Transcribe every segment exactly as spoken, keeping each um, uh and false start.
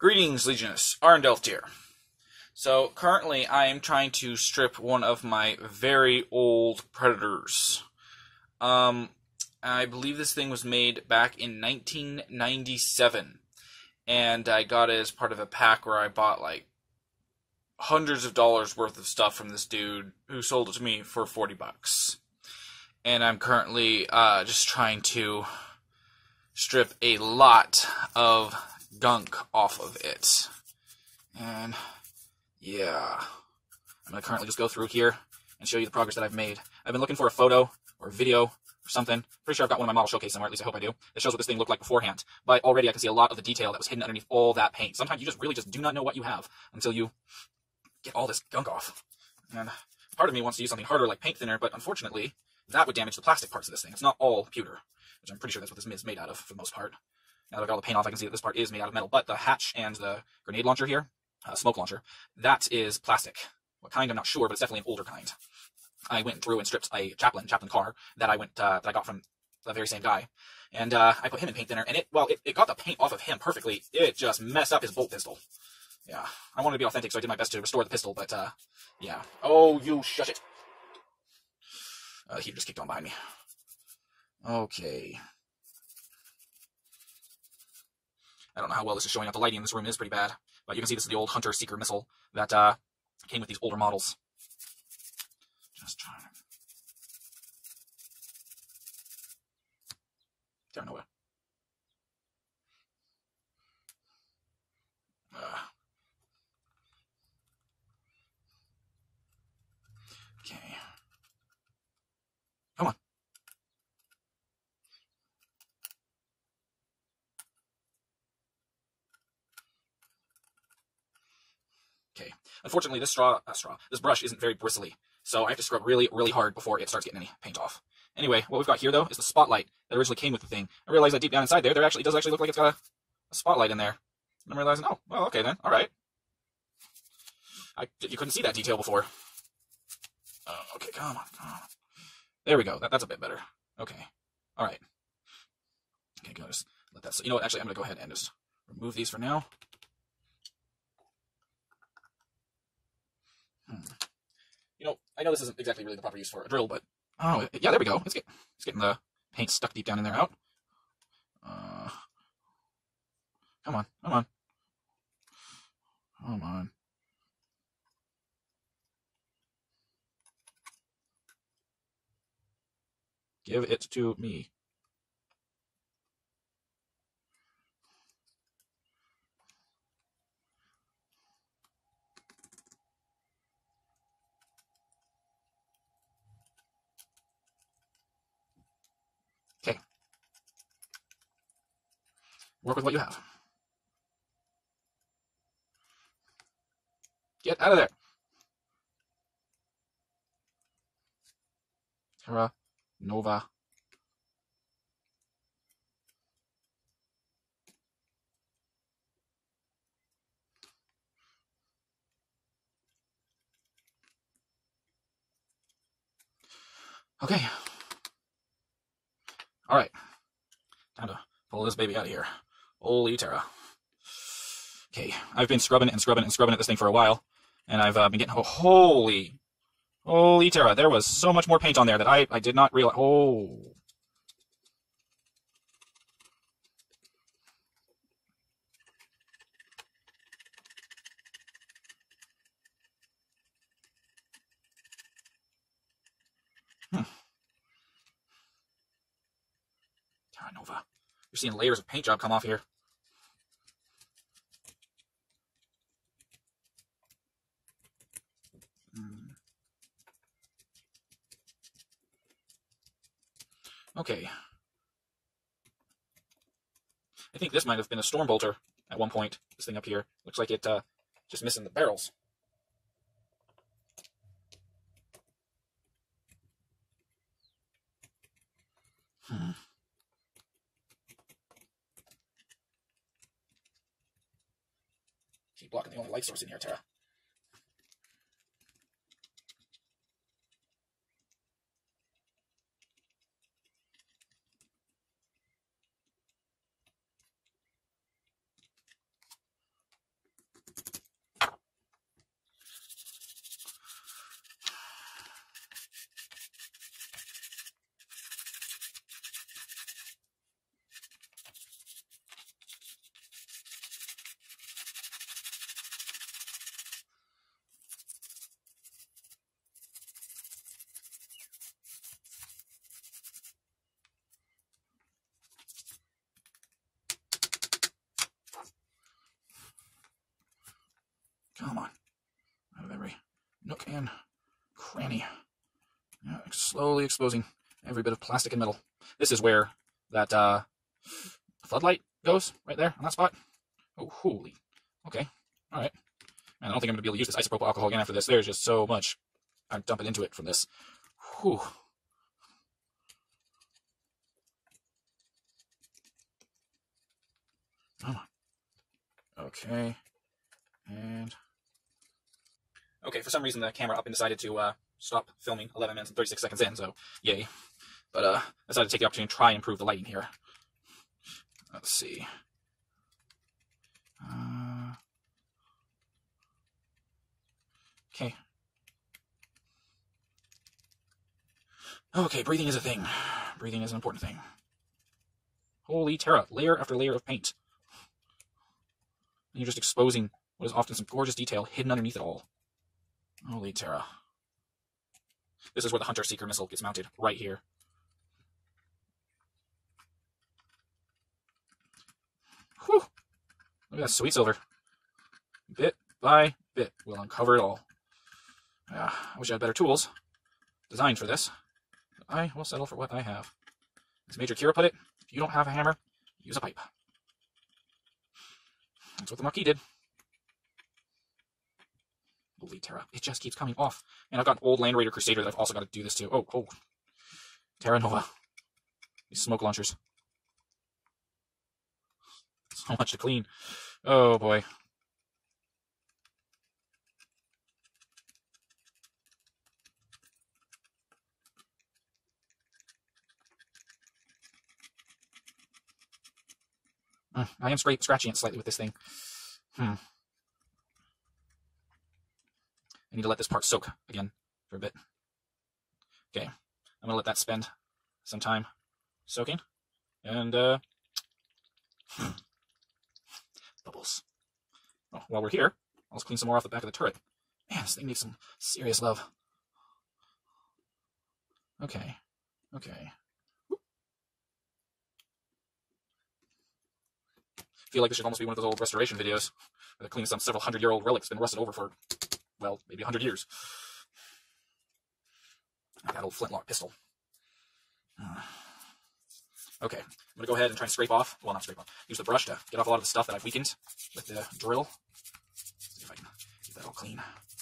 Greetings, Legunus, Arndelft here. So, currently I am trying to strip one of my very old Predators. Um, I believe this thing was made back in nineteen ninety-seven, and I got it as part of a pack where I bought, like, hundreds of dollars worth of stuff from this dude who sold it to me for forty bucks. And I'm currently, uh, just trying to strip a lot of gunk off of it. And yeah, I'm going to currently just go through here and show you the progress that I've made. I've been looking for a photo or a video or something. Pretty sure I've got one of my models showcased somewhere, at least I hope I do. That shows what this thing looked like beforehand. But already I can see a lot of the detail that was hidden underneath all that paint. Sometimes you just really just do not know what you have until you get all this gunk off. And part of me wants to use something harder like paint thinner, but unfortunately that would damage the plastic parts of this thing. It's not all pewter, which I'm pretty sure that's what this is made out of for the most part. Now that I've got all the paint off, I can see that this part is made out of metal, but the hatch and the grenade launcher here, uh, smoke launcher, that is plastic. What kind, I'm not sure, but it's definitely an older kind. I went through and stripped a Chaplain, Chaplain car that I went, uh, that I got from the very same guy, and uh, I put him in paint thinner, and it, well, it, it got the paint off of him perfectly. It just messed up his bolt pistol. Yeah, I wanted to be authentic, so I did my best to restore the pistol, but, uh, yeah. Oh, you shush it. Uh, he just kicked on behind me. Okay. I don't know how well this is showing up. The lighting in this room is pretty bad, but you can see this is the old Hunter Seeker missile that uh, came with these older models. Just trying to... There, nowhere. Uh. Okay. Come on. Okay. Unfortunately, this straw, uh, straw, this brush isn't very bristly, so I have to scrub really, really hard before it starts getting any paint off. Anyway, what we've got here, though, is the spotlight that originally came with the thing. I realized that deep down inside there, there actually does actually look like it's got a, a spotlight in there. And I'm realizing, oh, well, okay then, all right. I, you couldn't see that detail before. Oh, okay, come on, come on. There we go. That, that's a bit better. Okay, all right. Okay, go just let that. So, you know what? Actually, I'm gonna go ahead and just remove these for now. Hmm. You know, I know this isn't exactly really the proper use for a drill, but oh yeah, there we go. It's, get, it's getting the paint stuck deep down in there out. Uh, come on, come on, come on. Give it to me. Okay. Work with what you have. Get out of there. Terra Nova. Okay. All right. Time to pull this baby out of here. Holy Terra. Okay, I've been scrubbing and scrubbing and scrubbing at this thing for a while, and I've uh, been getting, oh, holy, holy Terra, there was so much more paint on there that I, I did not realize, oh. Hmm. Terra Nova. You're seeing layers of paint job come off here. Okay. I think this might have been a storm bolter at one point. This thing up here. Looks like it uh, just missing the barrels. Hmm. Keep blocking the only light source in here, Terra. Come on. Out of every nook and cranny. Yeah, slowly exposing every bit of plastic and metal. This is where that uh, floodlight goes, right there on that spot. Oh, holy. Okay. All right. Man, I don't think I'm going to be able to use this isopropyl alcohol again after this. There's just so much I'm dumping into it from this. Whew. Come on. Okay. And... Okay, for some reason the camera up and decided to uh, stop filming eleven minutes and thirty-six seconds in, so yay. But uh, I decided to take the opportunity to try and improve the lighting here. Let's see. Uh, okay. Okay, breathing is a thing. Breathing is an important thing. Holy terra, layer after layer of paint. And you're just exposing what is often some gorgeous detail hidden underneath it all. Holy terra. This is where the Hunter Seeker missile gets mounted, right here. Whew! Look at that sweet silver. Bit by bit, we'll uncover it all. Uh, I wish I had better tools designed for this. But I will settle for what I have. As Major Kira put it, if you don't have a hammer, use a pipe. That's what the Marquis did. Holy terra, it just keeps coming off. And I've got an old Land Raider Crusader that I've also got to do this to. Oh, oh. Terra Nova. These smoke launchers. So much to clean. Oh, boy. Uh, I am scra scratching it slightly with this thing. Hmm. I need to let this part soak again for a bit. Okay, I'm going to let that spend some time soaking. And, uh... bubbles. Oh, while we're here, I'll just clean some more off the back of the turret. Man, this thing needs some serious love. Okay, okay. I feel like this should almost be one of those old restoration videos where they're cleaning some several hundred year old relic that's been rusted over for, well, maybe a hundred years. Like that old flintlock pistol. Uh, okay, I'm going to go ahead and try and scrape off, well, not scrape off, use the brush to get off a lot of the stuff that I've weakened with the drill. See if I can get that all clean.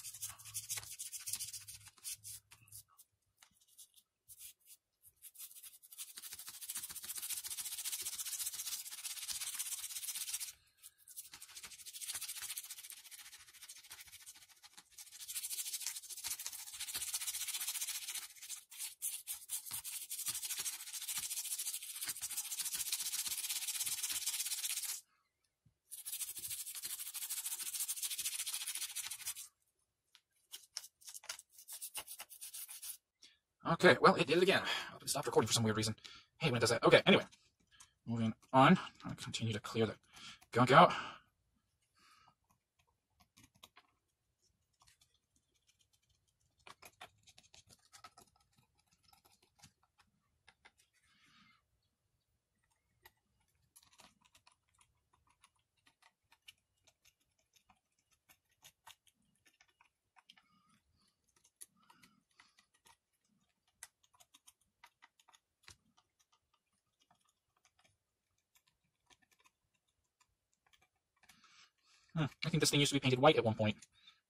Okay, well, it did it again. It stopped recording for some weird reason. Hey, when it does that. Okay, anyway. Moving on. I'll continue to clear the gunk out. Hmm, I think this thing used to be painted white at one point.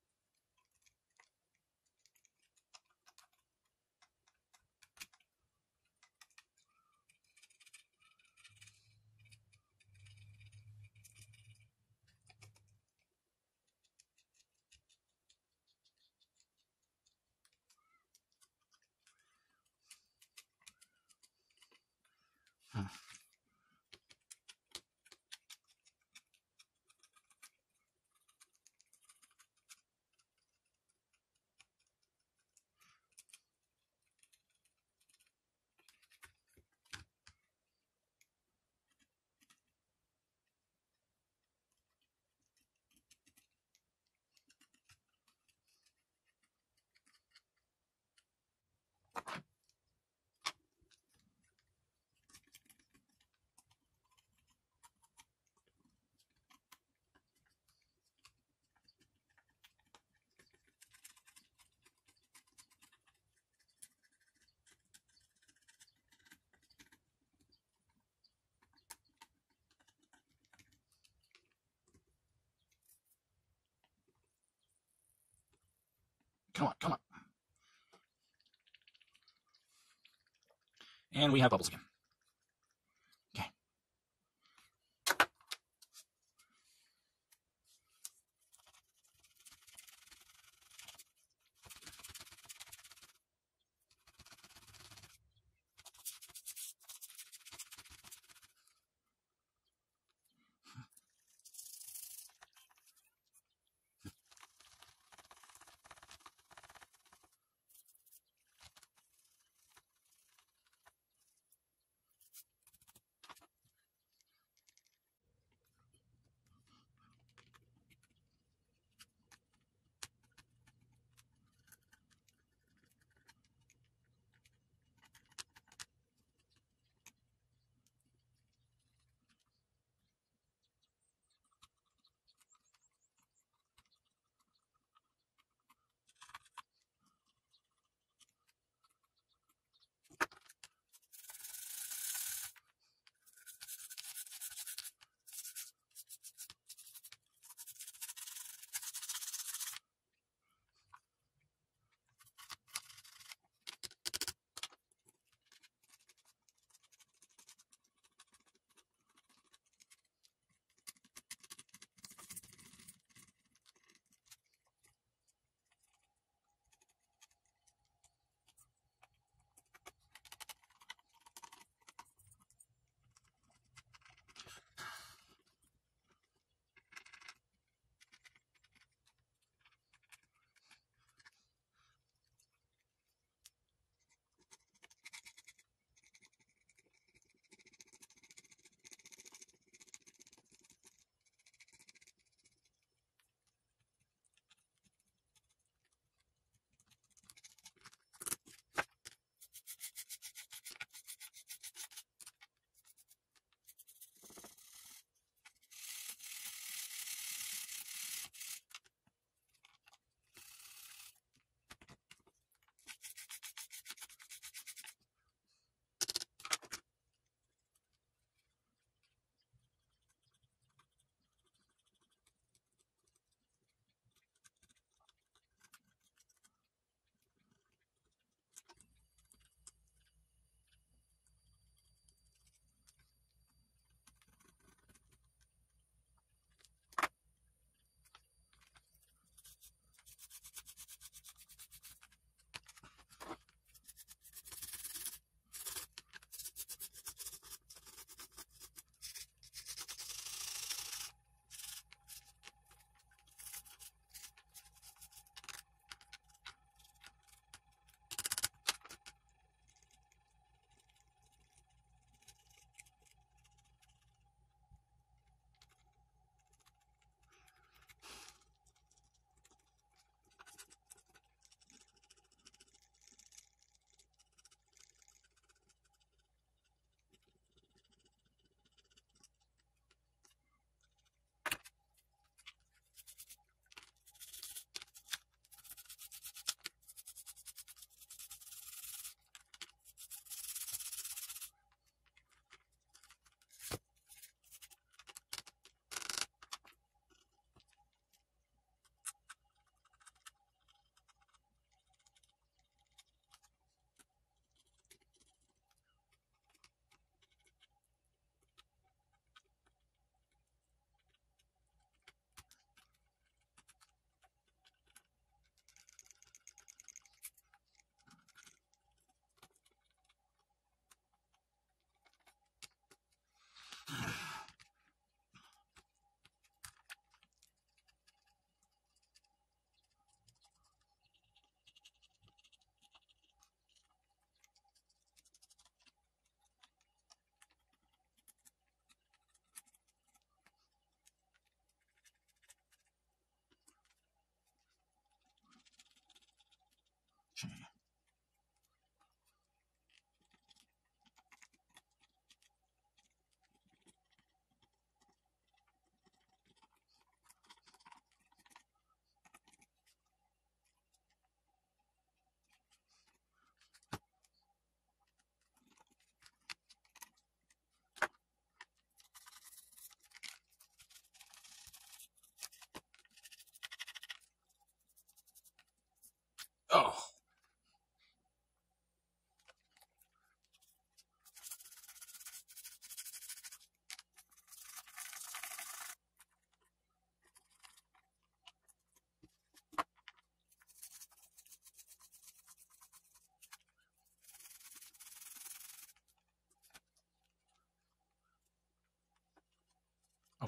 Hmm. Come on, come on. And we have bubbles again. Okay.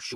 shoot.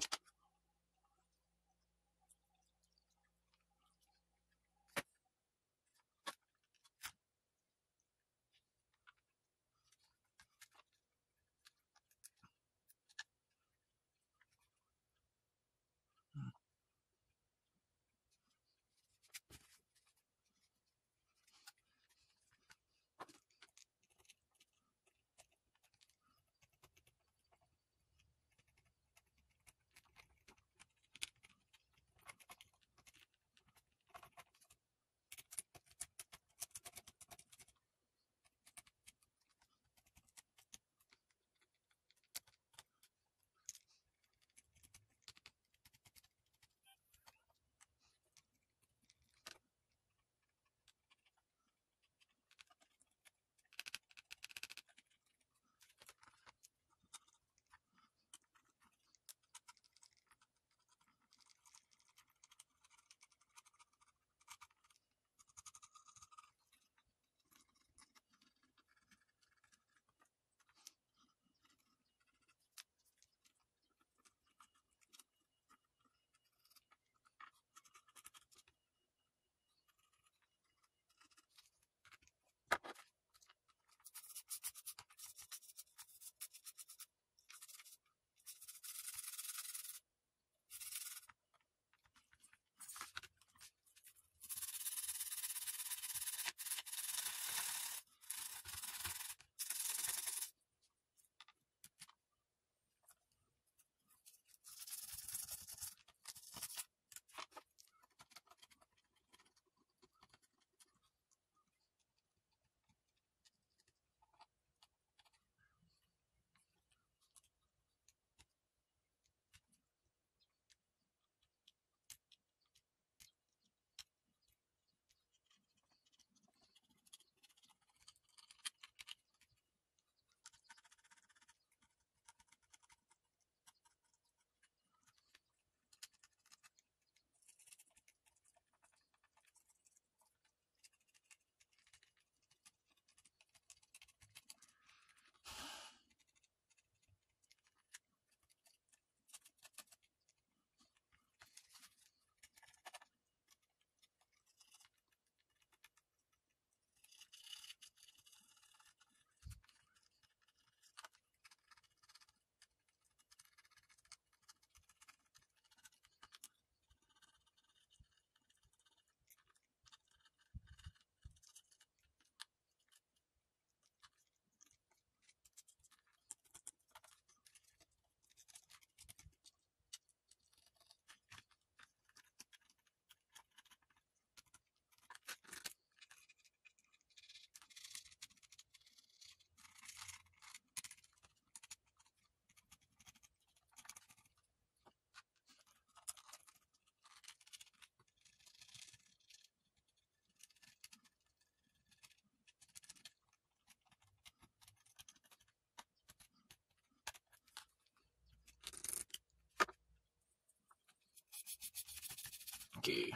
Okay.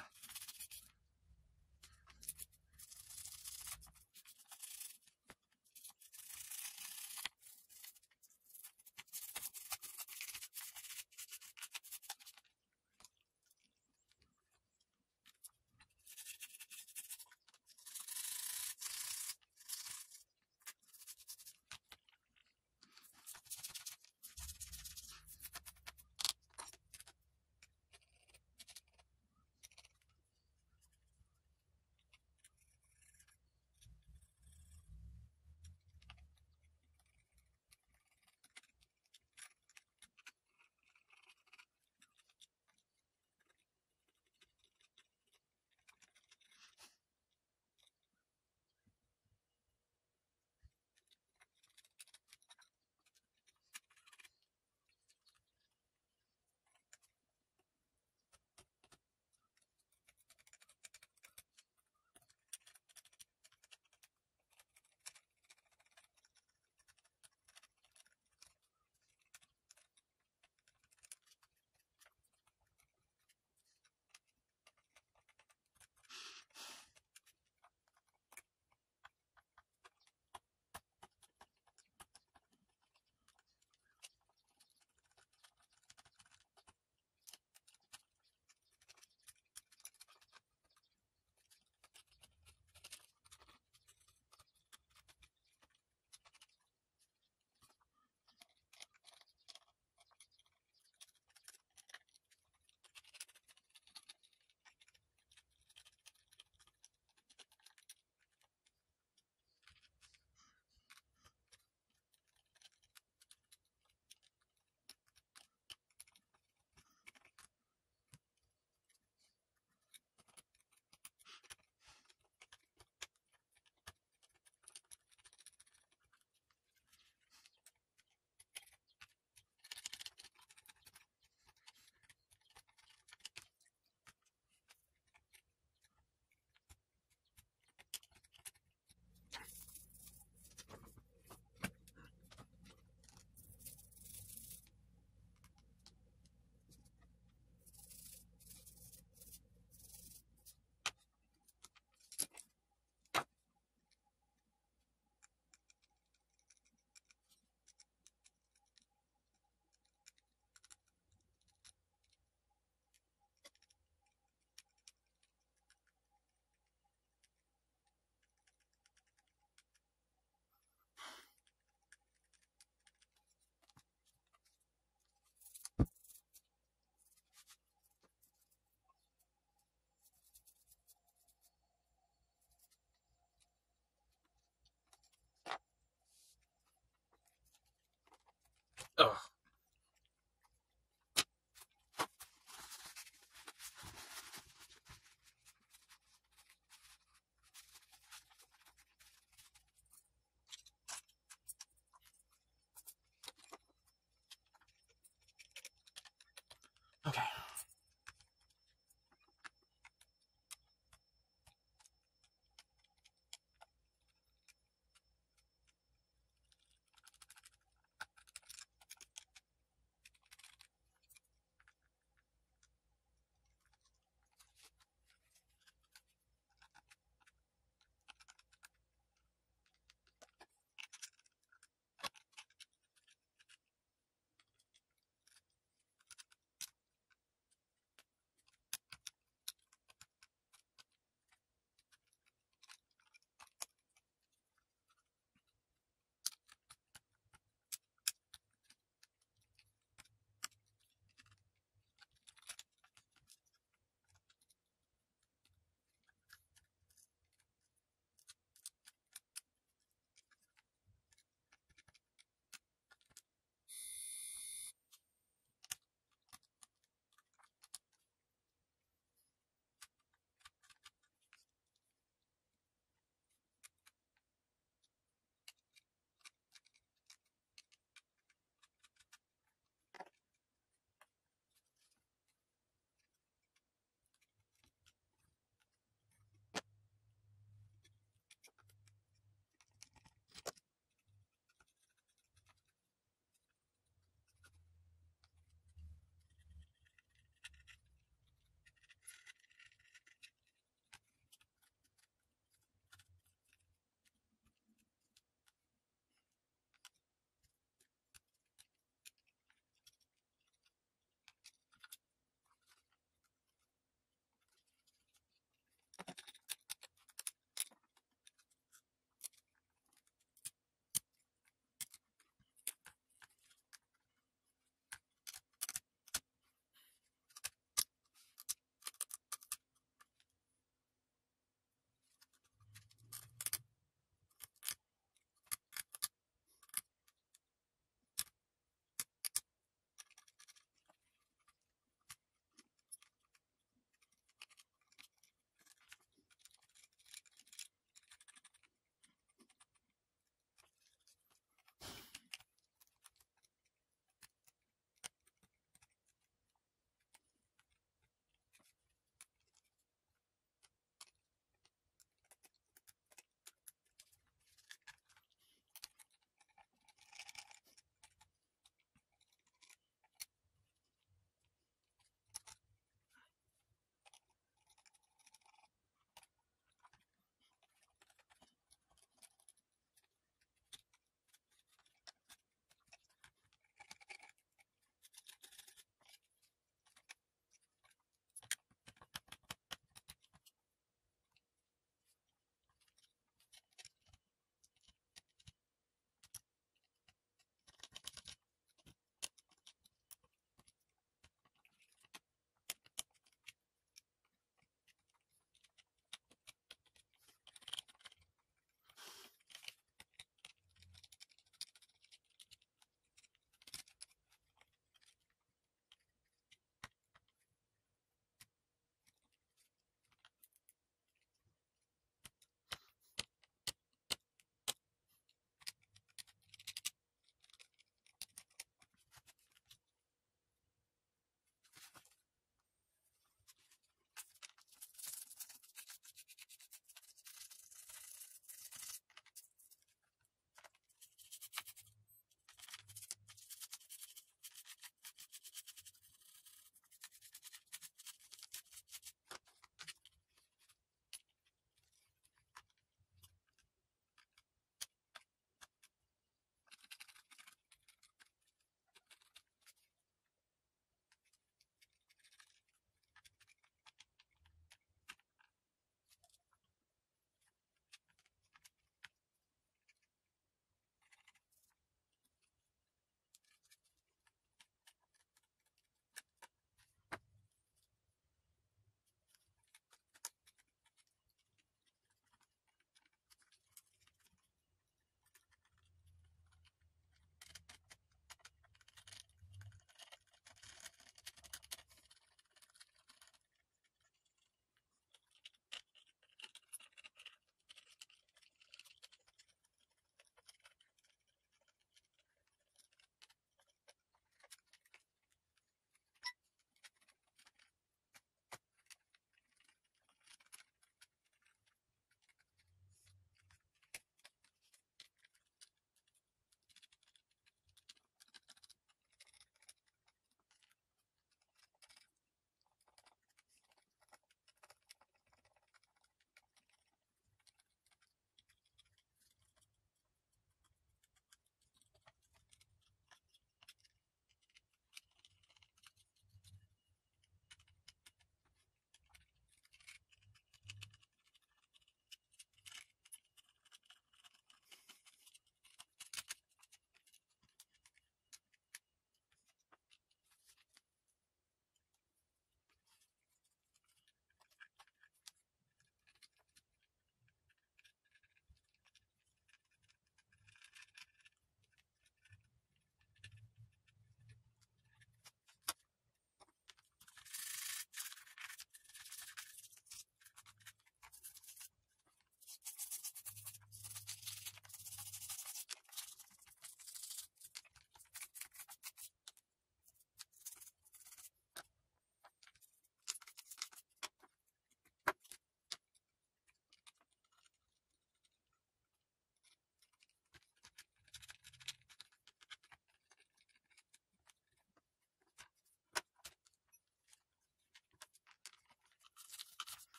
Ugh.